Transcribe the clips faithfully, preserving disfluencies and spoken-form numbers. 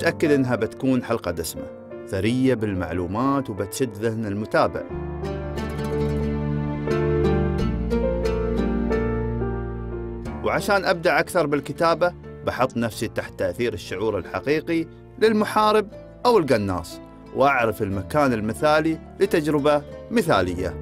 متأكد إنها بتكون حلقة دسمة ثرية بالمعلومات وبتشد ذهن المتابع. وعشان أبدع أكثر بالكتابة بحط نفسي تحت تأثير الشعور الحقيقي للمحارب أو القناص، وأعرف المكان المثالي لتجربة مثالية.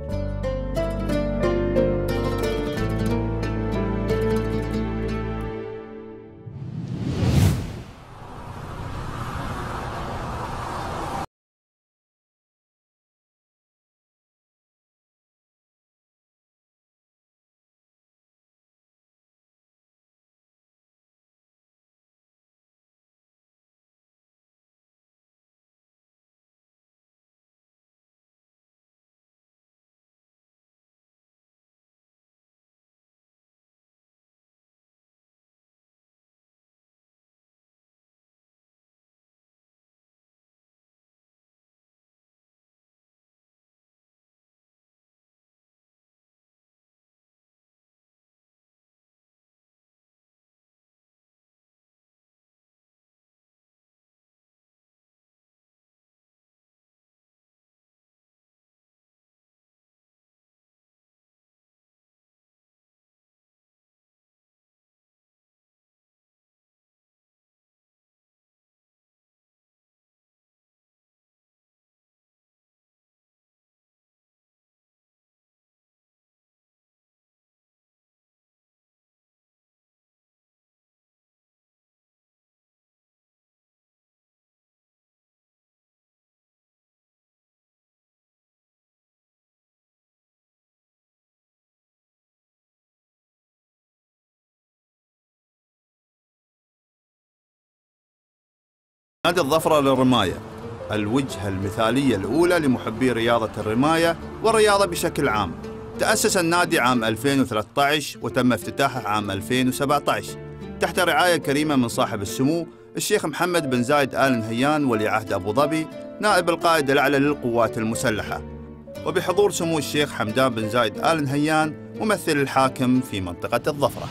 نادي الظفرة للرماية، الوجهة المثالية الأولى لمحبي رياضة الرماية والرياضة بشكل عام. تأسس النادي عام ألفين وثلاثة عشر وتم افتتاحه عام ألفين وسبعة عشر تحت رعاية كريمة من صاحب السمو الشيخ محمد بن زايد آل نهيان ولي عهد أبو ظبي نائب القائد الأعلى للقوات المسلحة، وبحضور سمو الشيخ حمدان بن زايد آل نهيان ممثل الحاكم في منطقة الظفرة.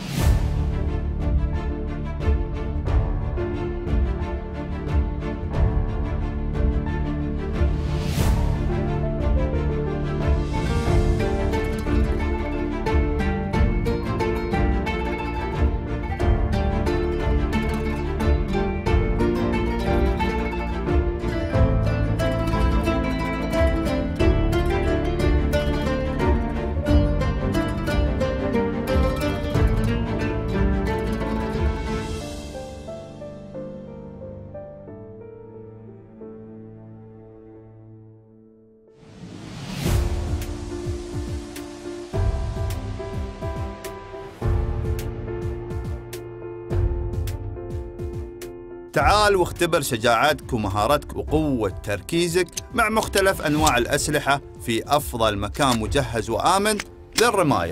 تعال واختبر شجاعتك ومهارتك وقوة تركيزك مع مختلف أنواع الأسلحة في أفضل مكان مجهز وآمن للرماية.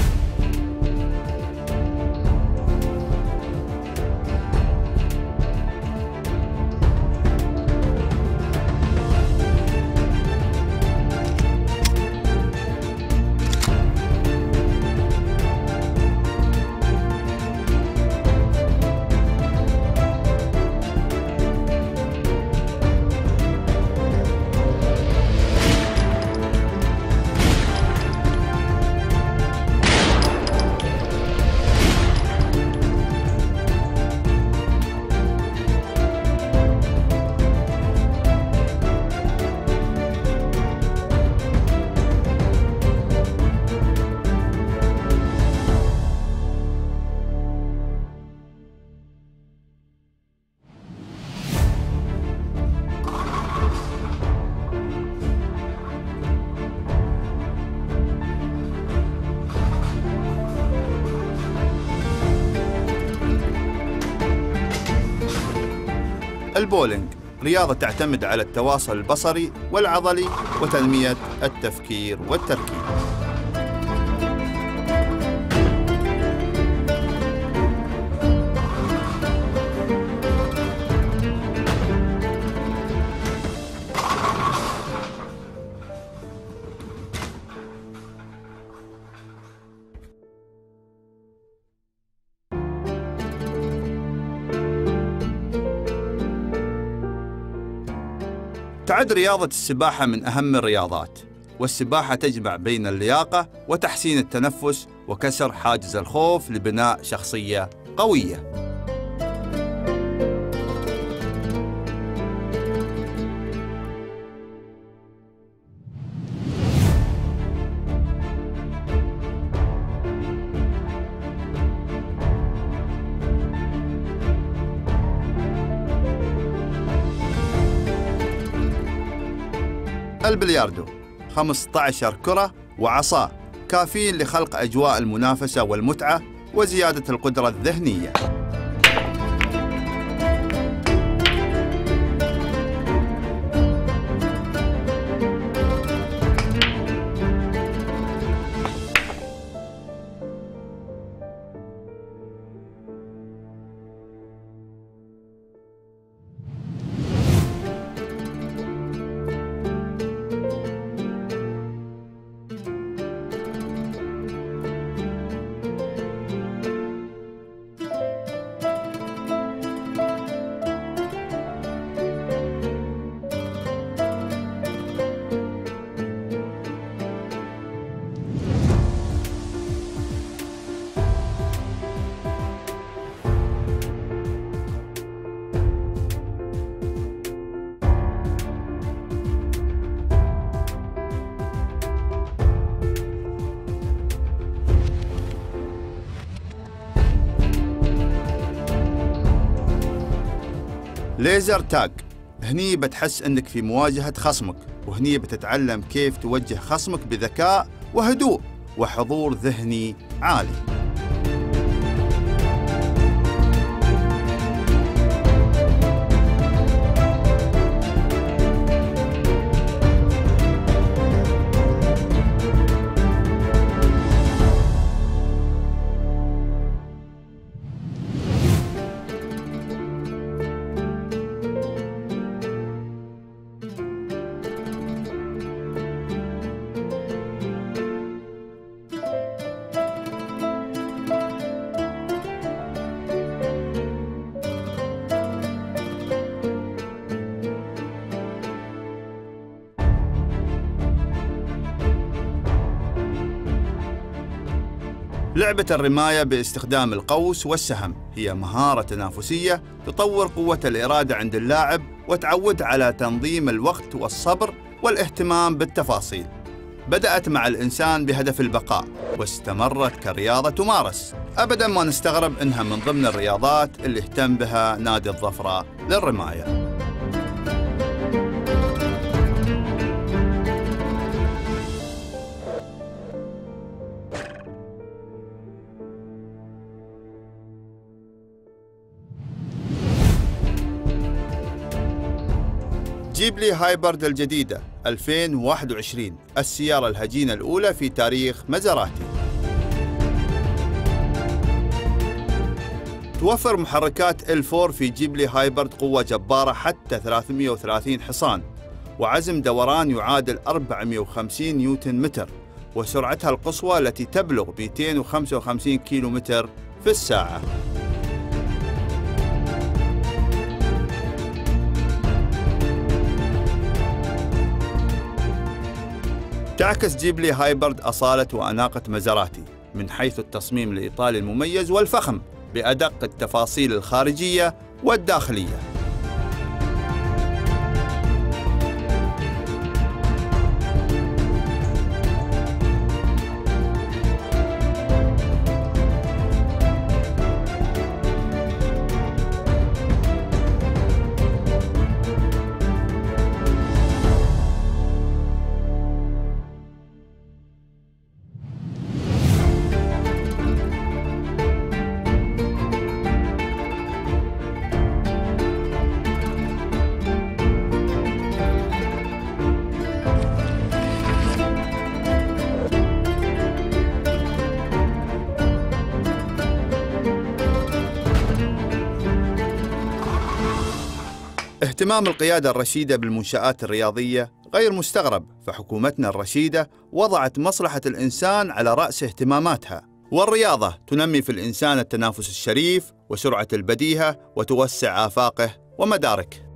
البولينج رياضة تعتمد على التواصل البصري والعضلي وتنمية التفكير والتركيز. تعد رياضة السباحة من أهم الرياضات، والسباحة تجمع بين اللياقة وتحسين التنفس وكسر حاجز الخوف لبناء شخصية قوية. البلياردو خمسة عشر كرة وعصا كافيين لخلق أجواء المنافسة والمتعة وزيادة القدرة الذهنية. ليزر تاج، هني بتحس انك في مواجهة خصمك، وهني بتتعلم كيف توجه خصمك بذكاء وهدوء وحضور ذهني عالي. لعبة الرماية باستخدام القوس والسهم هي مهارة تنافسية تطور قوة الإرادة عند اللاعب وتعود على تنظيم الوقت والصبر والاهتمام بالتفاصيل. بدأت مع الإنسان بهدف البقاء واستمرت كرياضة تمارس. أبداً ما نستغرب إنها من ضمن الرياضات اللي اهتم بها نادي الظفرة للرماية. جيبلي هايبرد الجديدة ألفين وواحد وعشرين، السيارة الهجينة الأولى في تاريخ مازراتي. توفر محركات إل أربعة في جيبلي هايبرد قوة جبارة حتى ثلاثمئة وثلاثين حصان، وعزم دوران يعادل أربعمئة وخمسين نيوتن متر، وسرعتها القصوى التي تبلغ مئتين وخمسة وخمسين كيلو متر في الساعة. تعكس جيبلي هايبرد أصالة وأناقة مازراتي من حيث التصميم الإيطالي المميز والفخم بأدق التفاصيل الخارجية والداخلية. اهتمام القيادة الرشيدة بالمنشآت الرياضية غير مستغرب، فحكومتنا الرشيدة وضعت مصلحة الإنسان على رأس اهتماماتها، والرياضة تنمي في الإنسان التنافس الشريف وسرعة البديهة وتوسع آفاقه ومداركه.